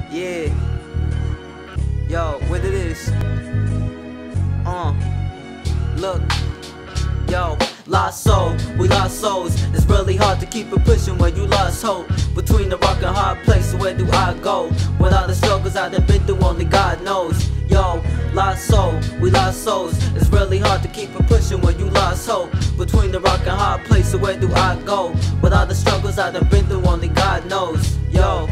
Yeah. Yo, what it is? Look. Yo, lost soul, we lost souls. It's really hard to keep it pushing when you lost hope. Between the rock and hard place, where do I go? With all the struggles I done been through, only God knows. Yo, lost soul, we lost souls. It's really hard to keep it pushing when you lost hope. Between the rock and hard place, where do I go? With all the struggles I done been through, only God knows. Yo,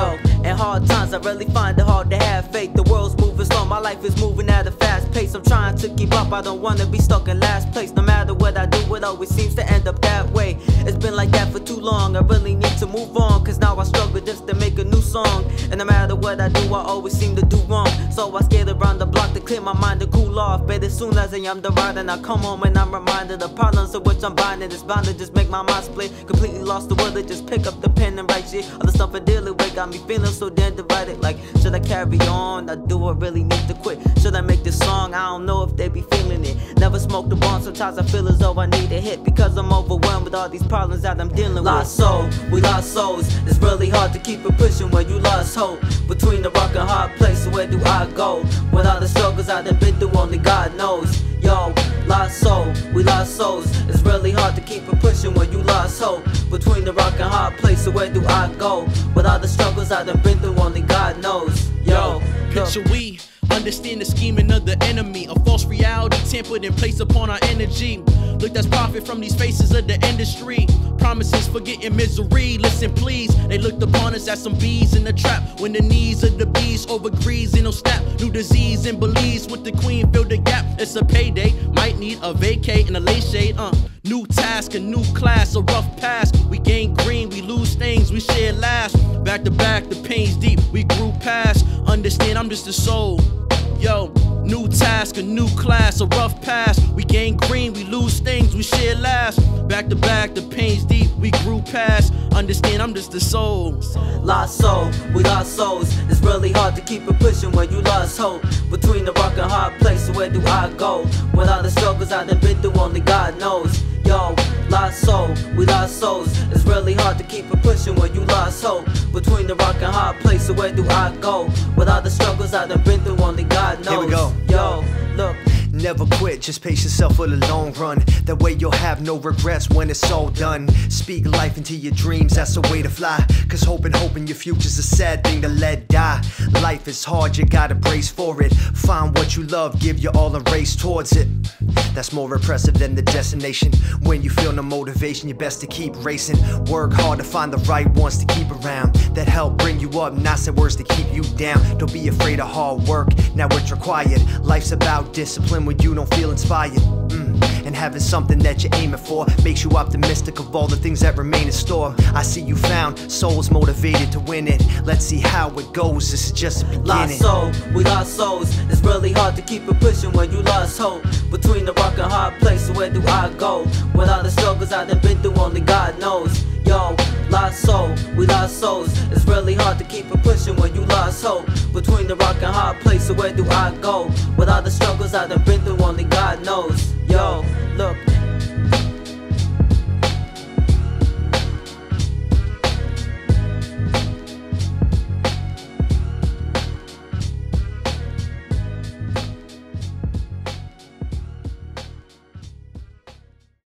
in hard times I really find it hard to have faith. The world's moving slow, my life is moving at a fast pace. I'm trying to keep up, I don't wanna be stuck in last place. No matter what I do, it always seems to end up that way. It's been like that for too long, I really need to move on. Cause now I struggle just to make a new song. And no matter what I do, I always seem to do wrong. So I skate around the block to clear my mind to cool off. But as soon as I am done riding, I come home and I'm reminded of problems of which I'm binding. It's bound to just make my mind split. Completely lost the will to just pick up the pen and write shit. All the stuff I dealing with got me feeling so damn divided. Like, should I carry on? I do I really need to quit? Should I make this song? I don't know if they be feeling it. Never smoked the bond, sometimes I feel as though I need a hit. Because I'm overwhelmed with all these problems that I'm dealing with. Lost soul, we lost souls. It's really hard to keep it pushing when you lost hope. Between the rock and hard place, where do I go? With all the struggles I done been through, only God knows. Yo, lost soul, we lost souls. It's really hard to keep it pushing when you lost hope. Between the rock and hard place, where do I go? With all the struggles I done been through, only God knows. Yo, picture we understand the scheming of the enemy, a false reality tempered and placed upon our energy. Look, that's profit from these faces of the industry. Promises forgetting misery. Listen, please. They looked upon us as some bees in the trap. When the knees of the beast overgrease and no snap. New disease in Belize with the queen fill the gap. It's a payday. Might need a vacate and a late shade. New task, a new class, a rough pass. We gain green, we lose things, we share last. Back to back, the pain's deep, we grew past. Understand, I'm just a soul. Yo, new task, a new class, a rough pass. We gain green, we lose things, we share last. Back to back, the pain's deep, we grew past. Understand, I'm just a soul. Lost soul, we lost souls. It's really hard to keep it pushing when you lost hope. Between the rock and hard place, where do I go? With all the struggles I done been through, only God knows. Yo, lost soul, we lost souls. It's really hard to keep it pushing when you lost hope. Between the rock and hard place, where do I go? With all the struggles I done been through, only God knows. Here we go. Yo, look. Never quit, just pace yourself for the long run. That way you'll have no regrets when it's all done. Speak life into your dreams, that's the way to fly. Cause hoping your future's a sad thing to let die. Life is hard, you gotta brace for it. Find what you love, give your all and race towards it. That's more impressive than the destination. When you feel no motivation, you're best to keep racing. Work hard to find the right ones to keep around. That help bring you up, not say words to keep you down. Don't be afraid of hard work, now it's required. Life's about discipline when you don't feel inspired. And having something that you're aiming for makes you optimistic of all the things that remain in store. I see you found souls motivated to win it. Let's see how it goes, this is just the beginning. Lost soul, we lost souls. It's really hard to keep it pushing when you lost hope. Between the rock and hard place, where do I go? With all the struggles I done been through, only God knows. Yo, lost soul, we lost souls. It's really hard to keep it pushing when you lost hope. Between the rock and hard place, where do I go? With all the struggles I done been through, only God knows.